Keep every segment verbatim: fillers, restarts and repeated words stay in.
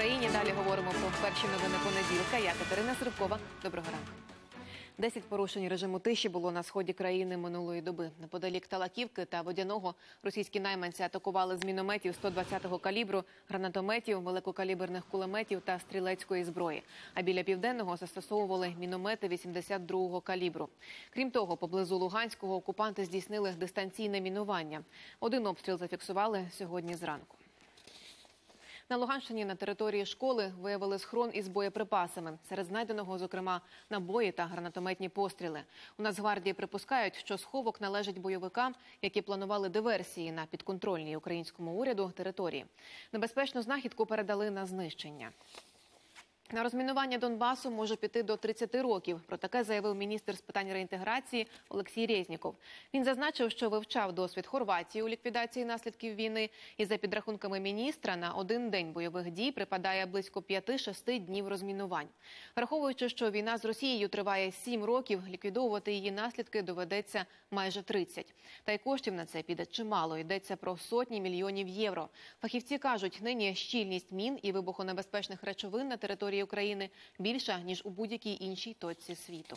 Україні. Далі говоримо про перші новини понеділка. Я Катерина Срубкова. Доброго ранку. Десять порушень режиму тиші було на сході країни минулої доби. Неподалік Талаківки та Водяного російські найманці атакували з мінометів сто двадцятого калібру, гранатометів, великокаліберних кулеметів та стрілецької зброї. А біля Південного застосовували міномети вісімдесят другого калібру. Крім того, поблизу Луганського окупанти здійснили дистанційне мінування. Один обстріл зафіксували сьогодні зранку. На Луганщині на території школи виявили схрон із боєприпасами. Серед знайденого, зокрема, набої та гранатометні постріли. У Нацгвардії припускають, що сховок належить бойовикам, які планували диверсії на підконтрольній українському уряду території. Небезпечну знахідку передали на знищення. На розмінування Донбасу може піти до тридцяти років. Про таке заявив міністр з питань реінтеграції Олексій Резніков. Він зазначив, що вивчав досвід Хорватії у ліквідації наслідків війни. І за підрахунками міністра, на один день бойових дій припадає близько п'яти-шести днів розмінувань. Враховуючи, що війна з Росією триває сім років, ліквідовувати її наслідки доведеться майже тридцять. Та й коштів на це піде чимало. Йдеться про сотні мільйонів євро. Фахівці кажуть, нині щільність мін і вибухонебезпечних речовин на території України більша, ніж у будь-якій іншій точці світу.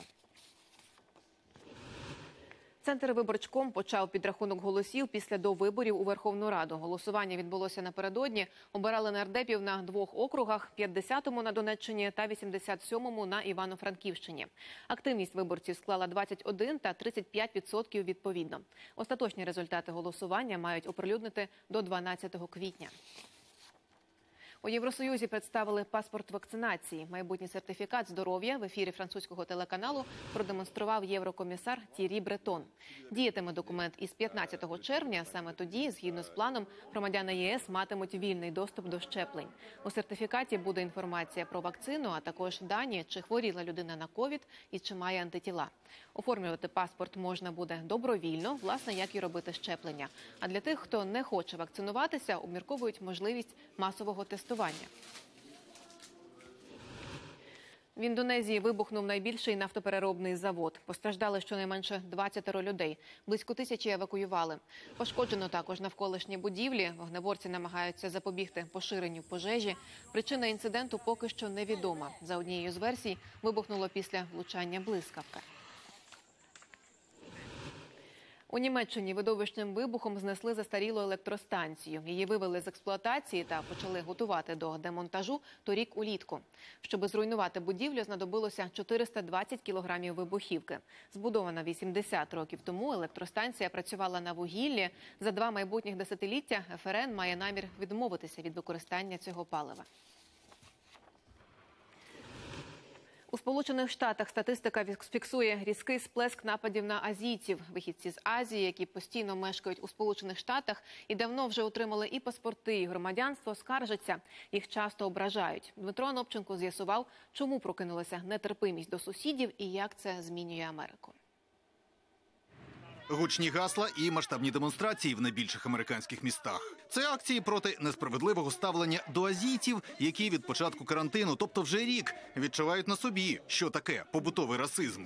Центр «Виборчком» почав підрахунок голосів після довиборів у Верховну Раду. Голосування відбулося напередодні. Обирали нардепів на двох округах – п'ятдесятому на Донеччині та вісімдесят сьомому на Івано-Франківщині. Активність виборців склала двадцять один та тридцять п'ять відсотків відповідно. Остаточні результати голосування мають оприлюднити до дванадцятого квітня. У Євросоюзі представили паспорт вакцинації. Майбутній сертифікат здоров'я в ефірі французького телеканалу продемонстрував єврокомісар Т'єрі Бретон. Діятиме документ із п'ятнадцятого червня. Саме тоді, згідно з планом, громадяни ЄС матимуть вільний доступ до щеплень. У сертифікаті буде інформація про вакцину, а також дані, чи хворіла людина на ковід і чи має антитіла. Оформлювати паспорт можна буде добровільно, власне, як і робити щеплення. А для тих, хто не хоче вакцинуватися, обмірковують можливість масового тестування. В Індонезії вибухнув найбільший нафтопереробний завод. Постраждали щонайменше двадцять людей. Близько тисячі евакуювали. Пошкоджено також навколишні будівлі. Вогнеборці намагаються запобігти поширенню пожежі. Причина інциденту поки що невідома. За однією з версій, вибухнуло після влучання блискавка. У Німеччині видовищним вибухом знесли застарілу електростанцію. Її вивели з експлуатації та почали готувати до демонтажу торік улітку. Щоб зруйнувати будівлю, знадобилося чотириста двадцять кілограмів вибухівки. Збудована вісімдесят років тому, електростанція працювала на вугіллі. За два майбутніх десятиліття еф ер ен має намір відмовитися від використання цього палива. У Сполучених Штатах статистика фіксує різкий сплеск нападів на азійців. Вихідці з Азії, які постійно мешкають у Сполучених Штатах і давно вже отримали і паспорти, і громадянство, скаржаться. Їх часто ображають. Дмитро Анопченко з'ясував, чому прокинулася нетерпимість до сусідів і як це змінює Америку. Гучні гасла і масштабні демонстрації в найбільших американських містах. Це акції проти несправедливого ставлення до азійців, які від початку карантину, тобто вже рік, відчувають на собі, що таке побутовий расизм.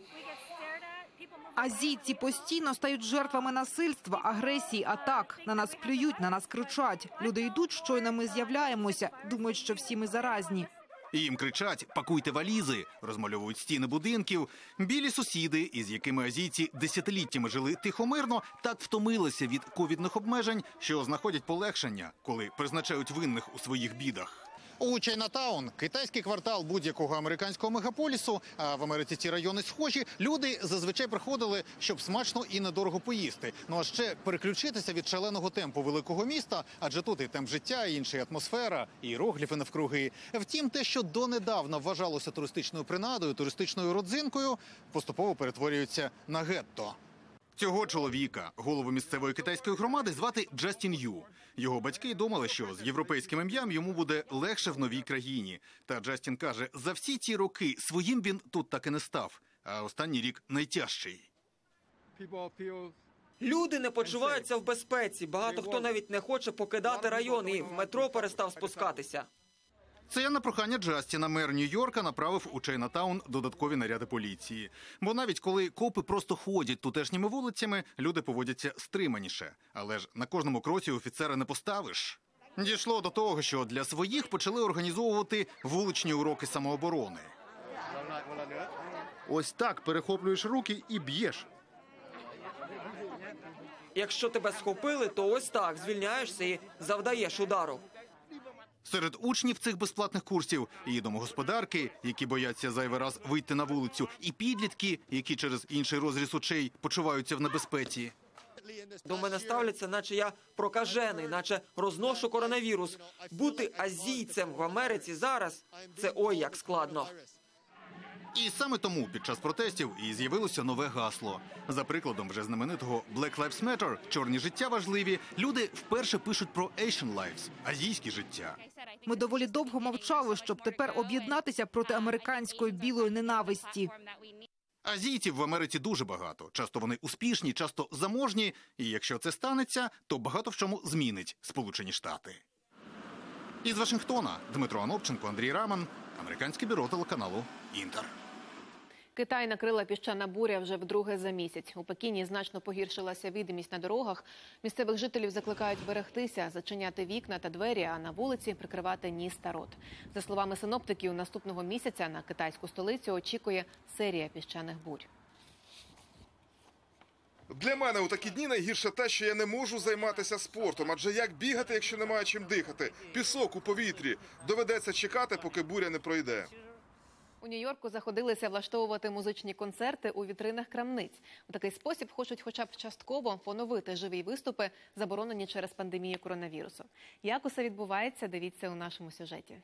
Азійці постійно стають жертвами насильства, агресії, атак. На нас плюють, на нас кричать. Люди йдуть, щойно ми з'являємося, думають, що всі ми заразні. І їм кричать «пакуйте валізи», розмальовують стіни будинків. Білі сусіди, із якими азійці десятиліттями жили тихомирно, так втомилися від ковідних обмежень, що знаходять полегшення, коли призначають винних у своїх бідах. У Чайнатаун, китайський квартал будь-якого американського мегаполісу, а в Америці ці райони схожі, люди зазвичай приходили, щоб смачно і недорого поїсти. Ну а ще переключитися від шаленого темпу великого міста, адже тут і темп життя, і інша атмосфера, і іерогліфи навкруги. Втім, те, що донедавна вважалося туристичною принадою, туристичною родзинкою, поступово перетворюється на гетто. Цього чоловіка, голову місцевої китайської громади, звати Джастін Ю. Його батьки думали, що з європейським ім'ям йому буде легше в новій країні. Та Джастін каже, за всі ці роки своїм він тут так і не став. А останній рік найтяжчий. Люди не почуваються в безпеці. Багато хто навіть не хоче покидати район і в метро перестав спускатися. Це на прохання Джастіна мер Нью-Йорка направив у Чайнатаун додаткові наряди поліції. Бо навіть коли копи просто ходять тутешніми вулицями, люди поводяться стриманіше. Але ж на кожному кроці офіцера не поставиш. Дійшло до того, що для своїх почали організовувати вуличні уроки самооборони. Ось так перехоплюєш руки і б'єш. Якщо тебе схопили, то ось так звільняєшся і завдаєш удару. Серед учнів цих безплатних курсів і домогосподарки, які бояться зайвий раз вийти на вулицю, і підлітки, які через інший розріз очей почуваються в небезпеці. До мене ставляться, наче я прокажений, наче розношу коронавірус. Бути азійцем в Америці зараз – це ой як складно. І саме тому під час протестів і з'явилося нове гасло. За прикладом вже знаменитого Black Lives Matter – «Чорні життя важливі», люди вперше пишуть про Asian Lives – азійські життя. Ми доволі довго мовчали, щоб тепер об'єднатися проти американської білої ненависті. Азійців в Америці дуже багато. Часто вони успішні, часто заможні. І якщо це станеться, то багато в чому змінить Сполучені Штати. Із Вашингтона Дмитро Анопченко, Андрій Раман, американське бюро телеканалу «Інтер». Китай накрила піщана буря вже вдруге за місяць. У Пекіні значно погіршилася видимість на дорогах. Місцевих жителів закликають берегтися, зачиняти вікна та двері, а на вулиці прикривати ніс та рот. За словами синоптиків, наступного місяця на китайську столицю очікує серія піщаних бурь. Для мене у такі дні найгірше те, що я не можу займатися спортом. Адже як бігати, якщо немає чим дихати? Пісок у повітрі. Доведеться чекати, поки буря не пройде. У Нью-Йорку заходилися влаштовувати музичні концерти у вітринах крамниць. У такий спосіб хочуть хоча б частково поновити живі виступи, заборонені через пандемію коронавірусу. Як усе відбувається, дивіться у нашому сюжеті.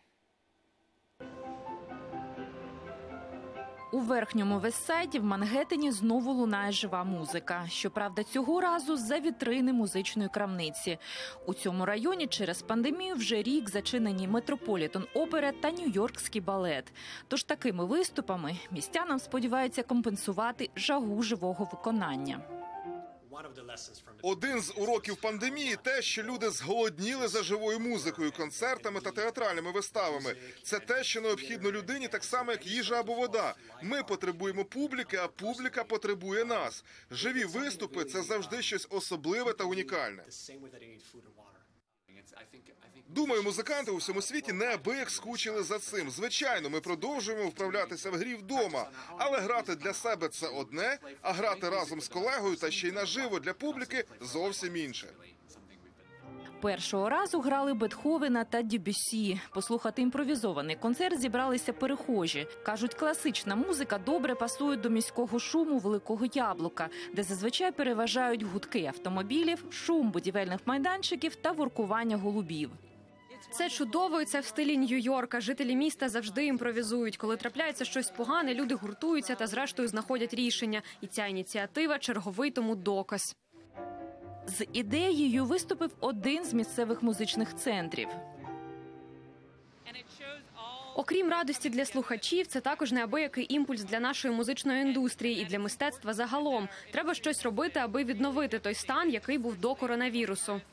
У верхньому Вестсайді в Мангеттені знову лунає жива музика. Щоправда, цього разу з-за вітрини музичної крамниці. У цьому районі через пандемію вже рік зачинені Метрополітен Опера та Нью-Йоркський балет. Тож такими виступами містянам сподіваються компенсувати жагу живого виконання. Один з уроків пандемії – те, що люди зголодніли за живою музикою, концертами та театральними виставами. Це те, що необхідно людині так само, як їжа або вода. Ми потребуємо публіки, а публіка потребує нас. Живі виступи – це завжди щось особливе та унікальне. Думаю, музиканти у всьому світі неабияк скучили за цим. Звичайно, ми продовжуємо вправлятися в грі вдома, але грати для себе – це одне, а грати разом з колегою та ще й наживо для публіки – зовсім інше. Першого разу грали Бетховена та Дебюссі. Послухати імпровізований концерт зібралися перехожі. Кажуть, класична музика добре пасує до міського шуму Великого Яблука, де зазвичай переважають гудки автомобілів, шум будівельних майданчиків та воркування голубів. Це чудово, і це в стилі Нью-Йорка. Жителі міста завжди імпровізують. Коли трапляється щось погане, люди гуртуються та зрештою знаходять рішення. І ця ініціатива – черговий тому доказ. З ідеєю виступив один з місцевих музичних центрів. Окрім радості для слухачів, це також неабиякий імпульс для нашої музичної індустрії і для мистецтва загалом. Треба щось робити, аби відновити той стан, який був до коронавірусу.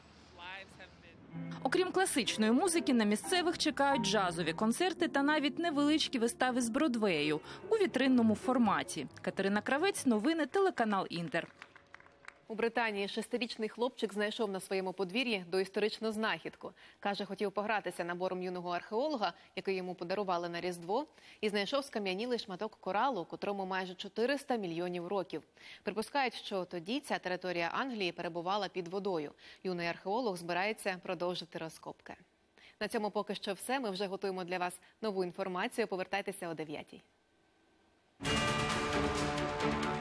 Окрім класичної музики, на місцевих чекають джазові концерти та навіть невеличкі вистави з Бродвею у вітринному форматі. Катерина Кравець, новини, телеканал «Інтер». У Британії шестирічний хлопчик знайшов на своєму подвір'ї доісторичну знахідку. Каже, хотів погратися набором юного археолога, який йому подарували на Різдво, і знайшов скам'янілий шматок коралу, котрому майже чотириста мільйонів років. Припускають, що тоді ця територія Англії перебувала під водою. Юний археолог збирається продовжити розкопки. На цьому поки що все. Ми вже готуємо для вас нову інформацію. Повертайтеся о дев'ятій.